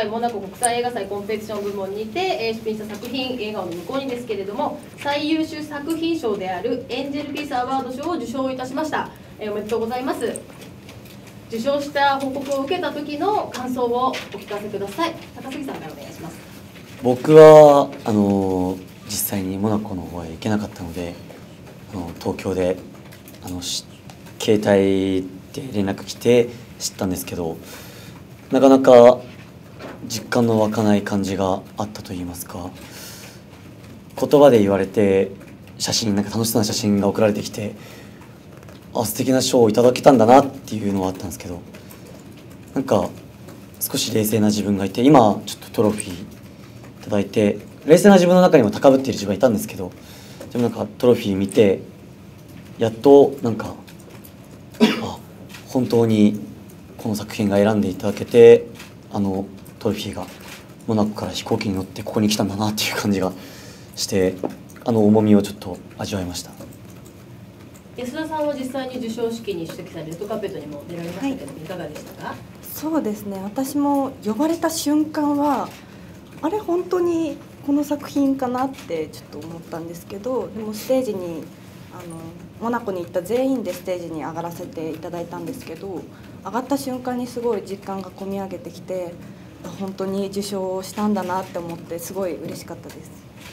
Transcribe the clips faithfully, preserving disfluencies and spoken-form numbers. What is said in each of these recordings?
回モナコ国際映画祭コンペティション部門にて、えー、出品した作品「笑顔の向こうに」ですけれども、最優秀作品賞であるエンジェルピースアワード賞を受賞いたしました。えー、おめでとうございます。受賞した報告を受けた時の感想をお聞かせください。高杉さんからお願いします。 僕はあの実際にモナコの方へ行けなかったので、あの東京であの携帯で連絡来て知ったんですけど、なかなか実感の湧かない感じがあったといいますか、言葉で言われて写真なんか楽しそうな写真が送られてきて、あ素敵な賞をいただけたんだなっていうのはあったんですけど、なんか少し冷静な自分がいて、今ちょっとトロフィーいただいて冷静な自分の中にも高ぶっている自分がいたんですけど、でもなんかトロフィー見てやっとなんかあ本当にこの作品が選んでいただけて、あのトロフィーがモナコから飛行機に乗ってここに来たんだなっていう感じがして、あの重みをちょっと味わいました。 安田さんは実際に授賞式に出席され、レッドカーペットにも出られましたけど、はい、いかがでしたか？ そうですね、私も呼ばれた瞬間はあれ本当にこの作品かなってちょっと思ったんですけど、でもステージにあのモナコに行った全員でステージに上がらせていただいたんですけど、上がった瞬間にすごい実感がこみ上げてきて、本当に受賞したんだなって思ってすごい嬉しかったです。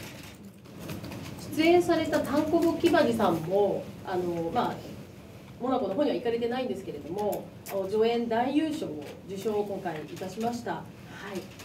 出演されたタンコブキバジさんもあの、まあ、モナコの方には行かれてないんですけれども、助演男優賞を受賞を今回いたしました。はい、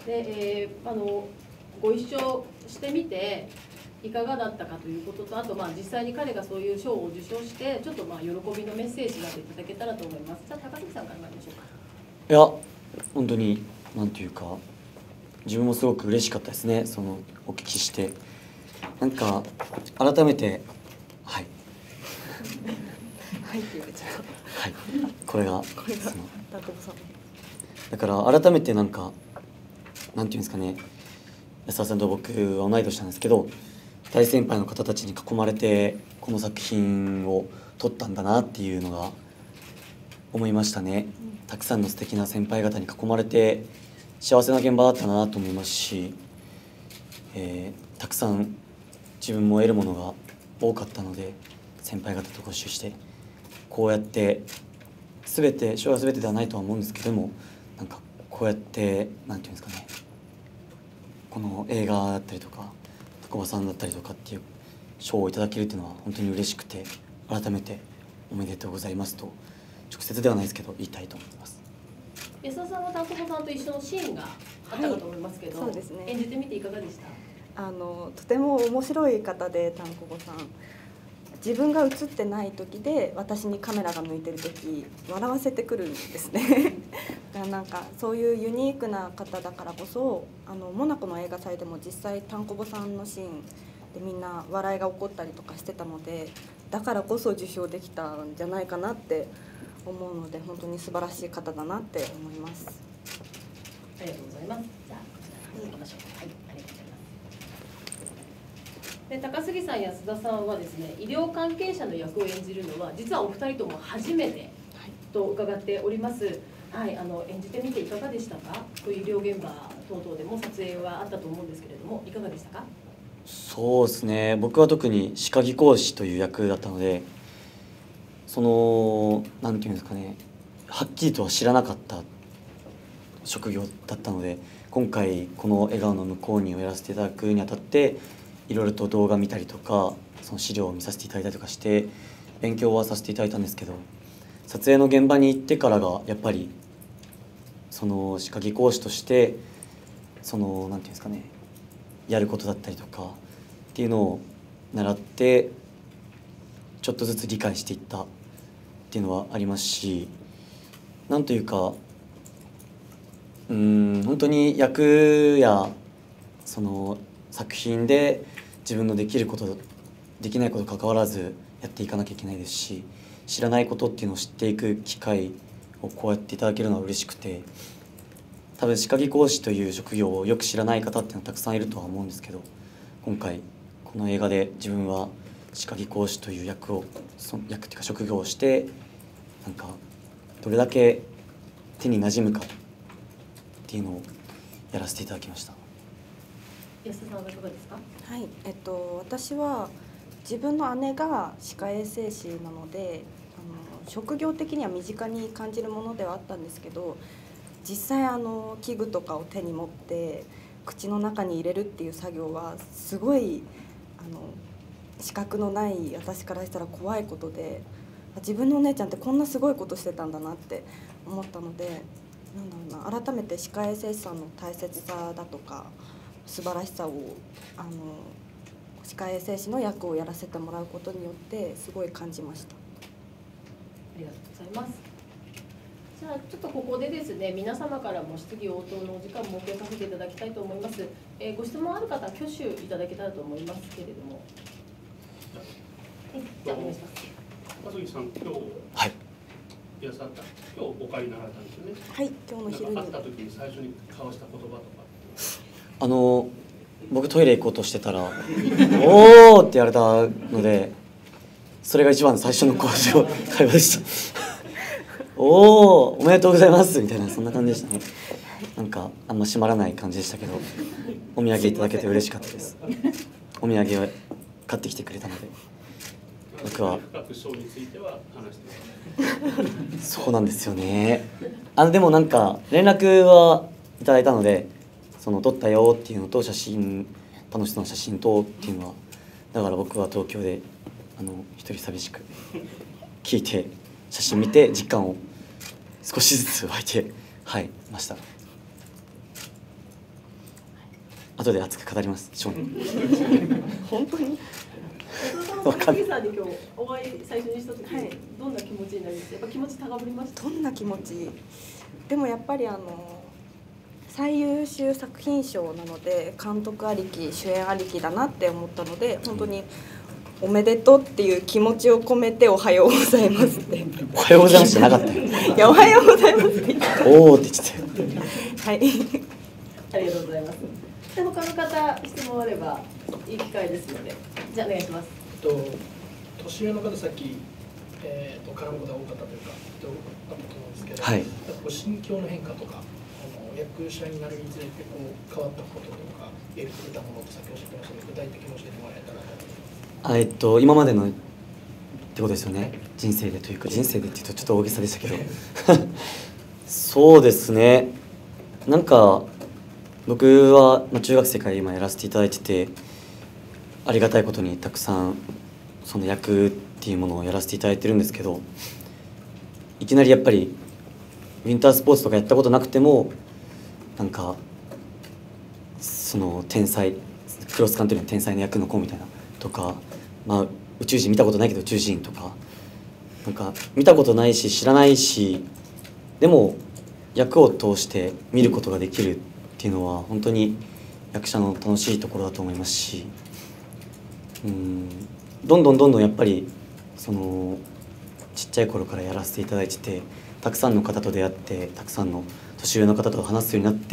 で、えー、あのご一緒してみていかがだったかということと、あとまあ実際に彼がそういう賞を受賞してちょっとまあ喜びのメッセージなどいただけたらと思います。じゃあ高杉さんから参りましょうか。 いや本当になんていうか、自分もすごく嬉しかったですね。そのお聞きしてなんか改めてはいはいって言われちゃう。 はい、これがこれがそのタンコブさんだから改めてなんかなんていうんですかね、安田さんと僕は同い年なんですけど、大先輩の方たちに囲まれてこの作品を撮ったんだなっていうのが思いましたね。たくさんの素敵な先輩方に囲まれて幸せな現場だったなと思いますし、えー、たくさん自分も得るものが多かったので、先輩方とご一緒してこうやって全て賞は全てではないとは思うんですけども、なんかこうやってなんていうんですかね、この映画だったりとか高場さんだったりとかっていう賞をいただけるっていうのは本当に嬉しくて、改めておめでとうございますと直接ではないですけど言いたいと思います。 安田さんはタンコブさんと一緒のシーンがあったかと思いますけど、はい、そうですね、演じてみていかがでした？ あのとても面白い方で、タンコブさん自分が映ってない時で私にカメラが向いてる時笑わせてくるんですねだからなんかそういうユニークな方だからこそ、あのモナコの映画祭でも実際タンコブさんのシーンでみんな笑いが起こったりとかしてたので、だからこそ受賞できたんじゃないかなって思うので、本当に素晴らしい方だなって思います。 ありがとうございます。じゃあこちらに行きましょう。はい、ありがとうございます。で高杉さん、安田さんはですね、医療関係者の役を演じるのは実はお二人とも初めてと伺っております。はい、あの演じてみていかがでしたか？こういう医療現場等々でも撮影はあったと思うんですけれども、いかがでしたか？ そうですね、僕は特に歯科技工士という役だったので、そのなんていうんですかね、はっきりとは知らなかった職業だったので、今回この「笑顔の向こうに」をやらせていただくにあたっていろいろと動画見たりとか、その資料を見させていただいたりとかして勉強はさせていただいたんですけど、撮影の現場に行ってからがやっぱりその歯科技工士としてそのなんていうんですかね、やることだったりとかっていうのを習ってちょっとずつ理解していったっていうのはありますし、なんというかうーん本当に役やその作品で自分のできることできないこと関わらずやっていかなきゃいけないですし、知らないことっていうのを知っていく機会をこうやっていただけるのは嬉しくて、多分歯科技工士という職業をよく知らない方っていうのはたくさんいるとは思うんですけど、今回この映画で自分は歯科技工士という役をその役っていうか職業をしてなんかどれだけ手に馴染むかっていうのをやらせていただきました。 安田さんはいかがですか？ はい、えっと私は自分の姉が歯科衛生士なので、あの職業的には身近に感じるものではあったんですけど、実際あの器具とかを手に持って口の中に入れるっていう作業はすごいあの資格のない私からしたら怖いことで、自分のお姉ちゃんってこんなすごいことしてたんだなって思ったので、なんだろうな、改めて歯科衛生士さんの大切さだとか素晴らしさをあの歯科衛生士の役をやらせてもらうことによってすごい感じました。 ありがとうございます。じゃあちょっとここでですね、皆様からも質疑応答のお時間を設けさせていただきたいと思います。えー、ご質問ある方は挙手いただけたらと思いますけれども。はい、じゃあお願いします。 和杉さん、今日、 はい、 いらっしゃった、今日お帰りになられたんですよね。 はい、今日の昼に。 会った時に最初に交わした言葉とか。 あの僕トイレ行こうとしてたら「おー!」って言われたので、それが一番最初の会話でしたおー、おめでとうございますみたいな、そんな感じでしたね。なんかあんま閉まらない感じでしたけど、お土産いただけて嬉しかったです。お土産を買ってきてくれたので、僕は深く賞については話してます。 そうなんですよね。あのでもなんか連絡はいただいたので、その撮ったよっていうのと写真、楽しそうな写真とっていうのは、だから僕は東京であの一人寂しく聞いて写真見て実感を少しずつ湧いてはいました。後で熱く語ります。 本当に小杉さんに今日お会い最初にした時、はい、どんな気持ちになりました？やっぱ気持ち高ぶりました？ どんな気持ち？でもやっぱりあの最優秀作品賞なので監督ありき主演ありきだなって思ったので、本当におめでとうっていう気持ちを込めておはようございますっておはようございますじゃなかったよ。 いやおはようございますっておおって言ってたはいありがとうございます。で他の方質問あればいい機会ですので、じゃあお願いします。 えっと年上の方さっき、えー、と絡むことが多かったというかとあったと思うんですけど、 はい、 こう心境の変化とか、あの役者になるにつれてこう変わったこととか得たものってさっきおっしゃってましたので、具体的に教えてもらえたらと思います。 あえっと今までのってことですよね。人生でというか、人生でっていうとちょっと大げさでしたけどそうですね、なんか僕は、まあ、中学生から今やらせていただいてて、ありがたいことにたくさんその役っていうものをやらせていただいてるんですけど、いきなりやっぱりウィンタースポーツとかやったことなくても、なんかその天才クロスカントリーの天才の役の子みたいなとか、まあ、宇宙人見たことないけど宇宙人とか、なんか見たことないし知らないし、でも役を通して見ることができるっていうのは本当に役者の楽しいところだと思いますし、うん、どんどんどんどんやっぱりそのちっちゃい頃からやらせていただいてて、たくさんの方と出会って、たくさんの年上の方と話すようになって、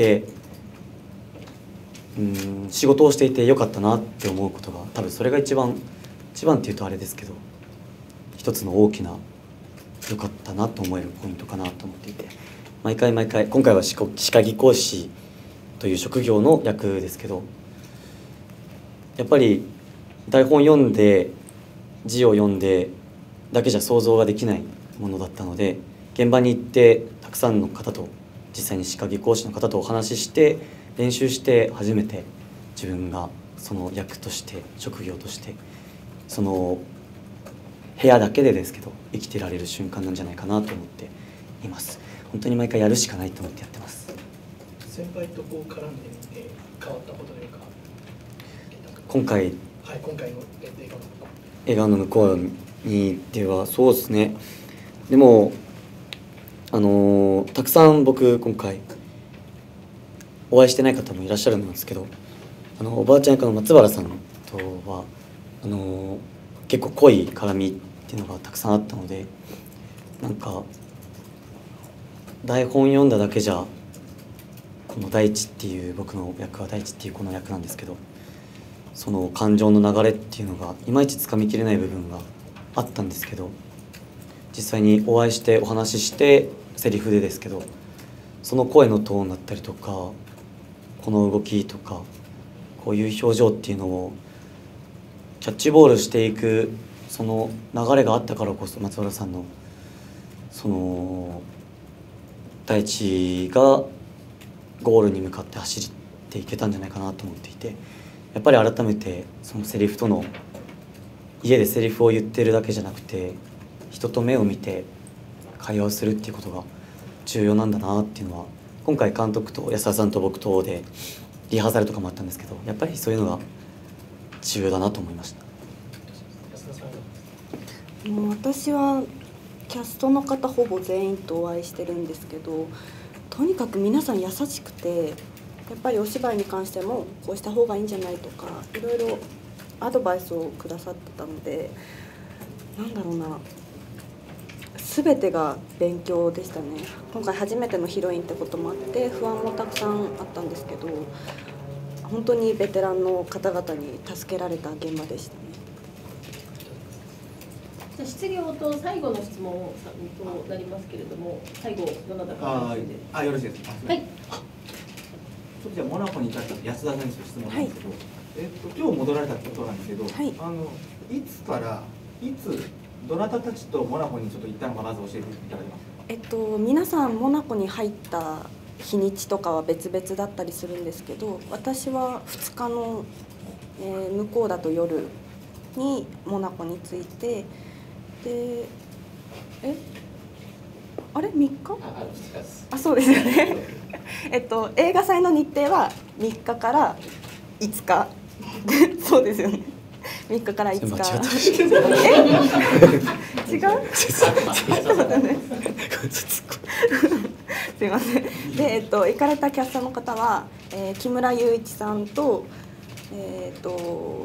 うん仕事をしていてよかったなって思うことが、多分それが一番一番っていうとあれですけど、一つの大きな良かったなと思えるポイントかなと思っていて、毎回毎回今回は歯科技工士という職業の役ですけど、やっぱり台本読んで字を読んでだけじゃ想像ができないものだったので、現場に行ってたくさんの方と実際に歯科技工士の方とお話しして練習して初めて自分がその役として職業としてその部屋だけでですけど生きてられる瞬間なんじゃないかなと思っています。本当に毎回やるしかないと思ってやってます。 先輩とこう絡んでみて変わったことというか、 今回、 はい、今回の映画の映画の向こうにではそうですね、でもあのー、たくさん僕今回お会いしてない方もいらっしゃるんですけど、あのおばあちゃん役の松原さんとはあのー、結構濃い絡みっていうのがたくさんあったので、なんか台本読んだだけじゃこの大地っていう僕の役は大地っていうこの役なんですけど、その感情の流れっていうのがいまいちつかみきれない部分があったんですけど、実際にお会いしてお話ししてセリフでですけど、その声のトーンだったりとかこの動きとかこういう表情っていうのをキャッチボールしていくその流れがあったからこそ松原さんのその大地がゴールに向かって走っていけたんじゃないかなと思っていて、やっぱり改めてそのセリフとの家でセリフを言ってるだけじゃなくて人と目を見て会話をするっていうことが重要なんだなっていうのは今回監督と安田さんと僕とでリハーサルとかもあったんですけど、やっぱりそういうのが重要だなと思いました。 安田さんはもう私はキャストの方ほぼ全員とお会いしてるんですけど、とにかく皆さん優しくて、やっぱりお芝居に関してもこうした方がいいんじゃないとかいろいろアドバイスをくださってたので、なんだろうな、全てが勉強でしたね。今回初めてのヒロインってこともあって不安もたくさんあったんですけど、本当にベテランの方々に助けられた現場でしたね。 じゃあ質疑応答最後の質問となりますけれども、最後どなたかああ、よろしいですか。 はい。 ちょっとじゃあモナコに至った安田さんに質問なんですけど、はい、えっと今日戻られたってことなんですけど、はい、あのいつからいつどなたたちとモナコにちょっと行ったのかまず教えていただけますか。 えっと皆さんモナコに入った日にちとかは別々だったりするんですけど、私はふつかの、えー、向こうだと夜にモナコに着いて、でえあれみっか？あ、そうですよねえっと映画祭の日程はみっかからいつかそうですよね、みっかからいつかえ違うそうだねすいません。で、えっと、行かれたキャスターの方は、えー、木村雄一さんと、えー、と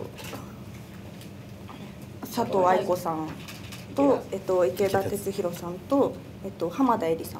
佐藤愛子さんと、えっと、池田哲弘さんと、えっと、浜田恵里さん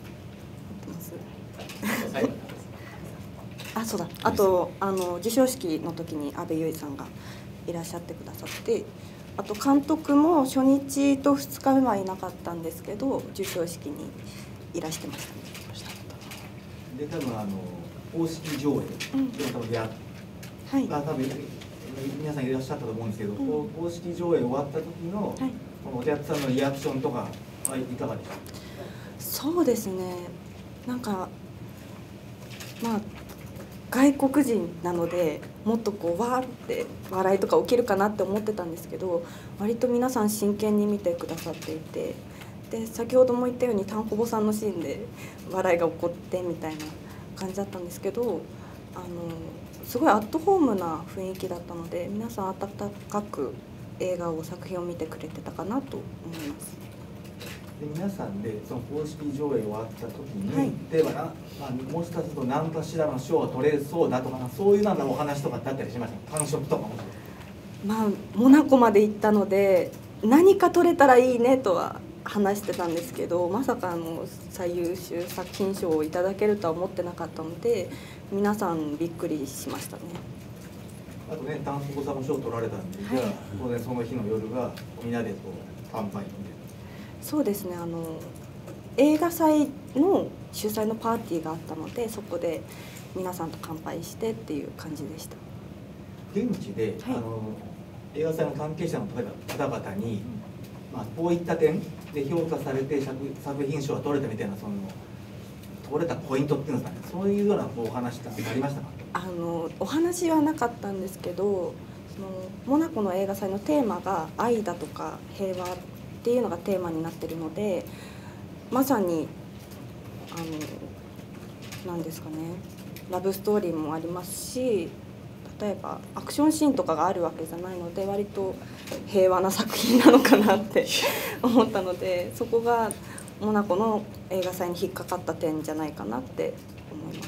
あ、そうだ。あとあの授賞式の時に阿部優衣さんがいらっしゃってくださって、あと監督も初日とふつかめはいなかったんですけど授賞式にいらしてましたね。 で多分あの公式上映、うん、多分や、はい、多分皆さんいらっしゃったと思うんですけど、うん、公式上映終わった時の、はい、このお客さんのリアクションとかはいかがですか。 そうですね。なんかまあ外国人なのでもっとこうわーって笑いとか起きるかなって思ってたんですけど、割と皆さん真剣に見てくださっていて、で先ほども言ったようにタンコボさんのシーンで笑いが起こってみたいな感じだったんですけど、あのすごいアットホームな雰囲気だったので、皆さん温かく映画を作品を見てくれてたかなと思います。 で皆さんでその公式上映終わった時に、はい、例えばな、まあ、もしかすると何かしらの賞を取れそうだとかそういうなんだお話とかだったりしました。感触とかも。 まあモナコまで行ったので何か取れたらいいねとは話してたんですけど、まさかあの最優秀作品賞をいただけるとは思ってなかったので皆さんびっくりしましたね。 あとね、タンポポさんも賞を取られたんで、はい、じゃあ当然その日の夜がみんなでこう乾杯みたいな。 そうですね、あの映画祭の主催のパーティーがあったのでそこで皆さんと乾杯してっていう感じでした。 現地で、はい、あの映画祭の関係者の方々に、まあ、こういった点で評価されて 作, 作品賞が取れたみたいなその取れたポイントっていうんですかね、そういうようなお話ってありましたか。 あのお話はなかったんですけど、そのモナコの映画祭のテーマが愛だとか平和っていうのがテーマになってるので、まさにあの何ですかね、ラブストーリーもありますし、例えばアクションシーンとかがあるわけじゃないので割と平和な作品なのかなって思ったので、そこがモナコの映画祭に引っかかった点じゃないかなって思います。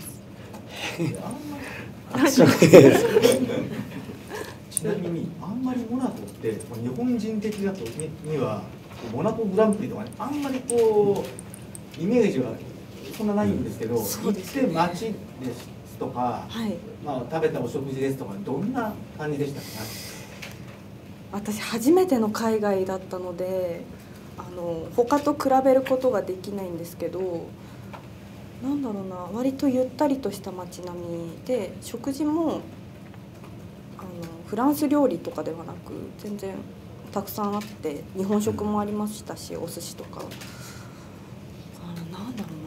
ちなみにあんまりモナコって日本人的だとにはモナコグランプリとかね、あんまりこうイメージはそんなないんですけど、うん、行って街ですとか、はい、まあ、食べたお食事ですとかどんな感じでしたかね。 私初めての海外だったのであの他と比べることができないんですけど、 なんだろうな、割とゆったりとした街並みで、食事もあのフランス料理とかではなく全然たくさんあって、日本食もありましたし、お寿司とか、あのなんだろ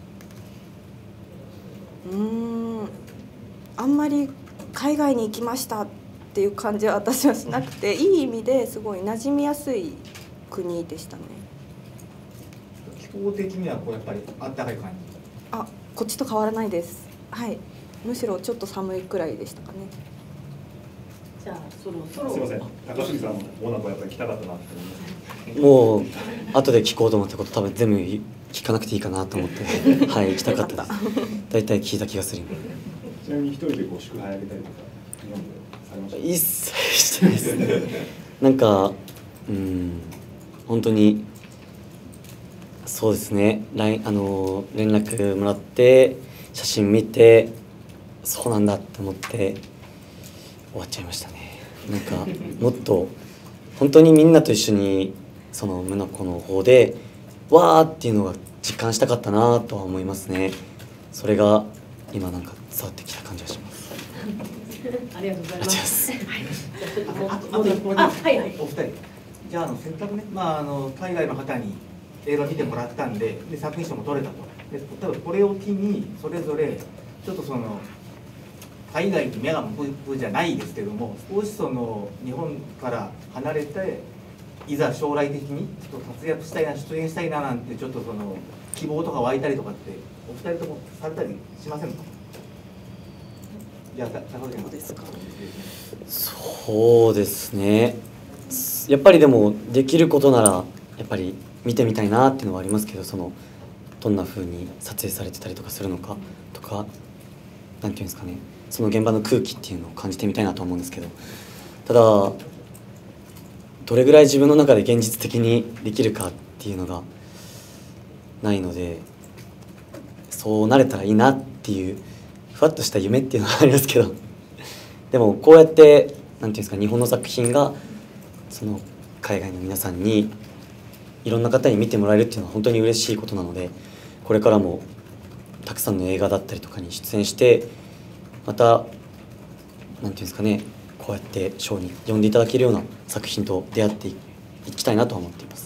うな、うーんあんまり海外に行きましたっていう感じは私はしなくて、いい意味ですごい馴染みやすい国でしたね。 気候的にはこうやっぱりあったかい感じ。 あ、こっちと変わらないです。はい、むしろちょっと寒いくらいでしたかね。 じゃあそろそろすみません、高杉さんもモナコやっぱり来たかったなって思います。 もう後で聞こうと思ったこと多分全部聞かなくていいかなと思ってはい行きたかったです。大体聞いた気がする。 ちなみに一人でこう祝杯あげたりとか日本でされました？ 一切してないですね。なんかうん本当にそうですね、ラインあの連絡もらって写真見てそうなんだって思って終わっちゃいましたね。なんかもっと本当にみんなと一緒にそのムナコの方でわーっていうのが実感したかったなとは思いますね。それが今なんか伝わってきた感じがします。 ありがとうございま。 ありがとうございますす。 はい。じゃあちょっともうああもうともうあ、はいはい。 お二人、じゃああのせっかくね、まああの海外の方に映画見てもらったんで、で作品賞も取れたと。で多分これを機にそれぞれちょっとその海外に目が向くじゃないですけども、少しその日本から離れていざ将来的にちょっと活躍したいな、出演したいななんてちょっとその希望とか湧いたりとかってお二人ともされたりしませんか？いや、高橋さんですか。 そうですね、やっぱりでもできることならやっぱり見てみたいなっていうのはありますけど、そのどんな風に撮影されてたりとかするのかとか、なんていうんですかね、その現場の空気っていうのを感じてみたいなと思うんですけど、ただどれぐらい自分の中で現実的にできるかっていうのがないので、そうなれたらいいなっていうふわっとした夢っていうのはありますけど、でもこうやってなんていうんですか、日本の作品がその海外の皆さんにいろんな方に見てもらえるっていうのは本当に嬉しいことなので、これからもたくさんの映画だったりとかに出演して、またなんていうんですかね、こうやって賞に呼んでいただけるような作品と出会っていきたいなとは思っています。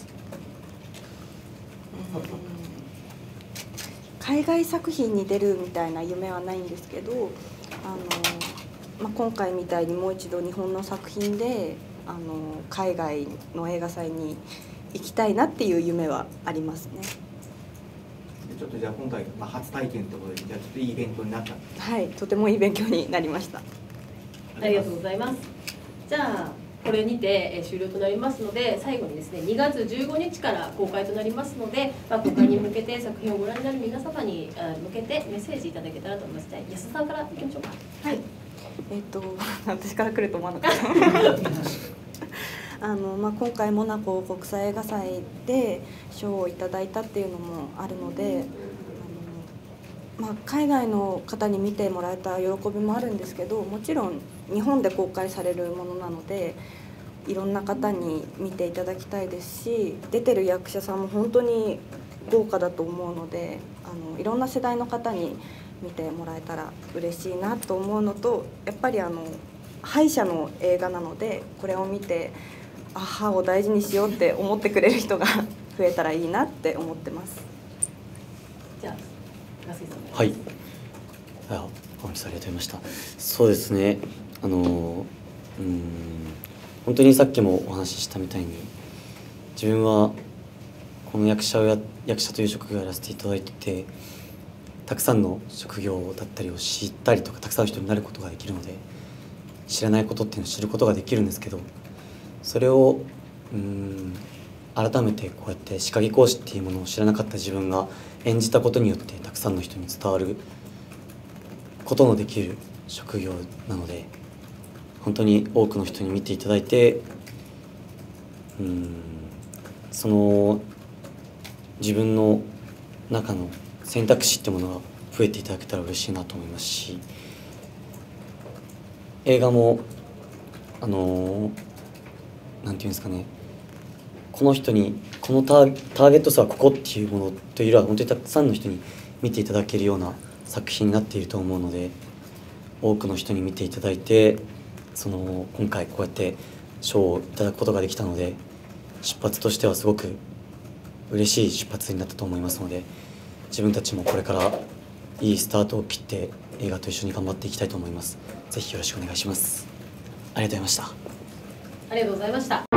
海外作品に出るみたいな夢はないんですけど、あの、まあ、今回みたいにもう一度日本の作品であの海外の映画祭に行きたいなっていう夢はありますね。 ちょっとじゃあ今回、まあ、初体験ということで、じゃあちょっといいイベントになった。 はい、とてもいい勉強になりました。 ありがとうございます。じゃあこれにてえー終了となりますので、最後にですねにがつじゅうごにちから公開となりますので、まあ、公開に向けて作品をご覧になる皆様にあ向けてメッセージいただけたらと思います。じゃあ安田さんからいきましょうか。 はい、えっと私から来ると思わなかったあの、まあ、今回モナコ国際映画祭で賞をいただいたっていうのもあるので、あの、まあ、海外の方に見てもらえた喜びもあるんですけど、もちろん日本で公開されるものなのでいろんな方に見ていただきたいですし、出てる役者さんも本当に豪華だと思うので、あのいろんな世代の方に見てもらえたら嬉しいなと思うのと、やっぱりあの敗者の映画なので、これを見てあ歯を大事にしようって思ってくれる人が増えたらいいなって思ってます。 じゃあ高杉さん。 はい、あ、本日ありがとうございました。そうですね、あのうん本当にさっきもお話ししたみたいに、自分はこの役者をや役者という職業をやらせていただいてて、たくさんの職業だったりを知ったりとか、たくさんの人になることができるので、知らないことっていうのを知ることができるんですけど、それをうん改めてこうやって歯科技講師っていうものを知らなかった自分が演じたことによってたくさんの人に伝わることのできる職業なので、本当に多くの人に見ていただいて、うんその自分の中の選択肢ってものが増えていただけたら嬉しいなと思いますし、映画もあのなんていうんですかね、この人にこのター、ターゲット数はここっていうものというよりは、本当にたくさんの人に見ていただけるような作品になっていると思うので、多くの人に見ていただいて、その今回こうやって賞をいただくことができたので、出発としてはすごく嬉しい出発になったと思いますので、自分たちもこれからいいスタートを切って映画と一緒に頑張っていきたいと思います。ぜひよろしくお願いします。ありがとうございました。 ありがとうございました。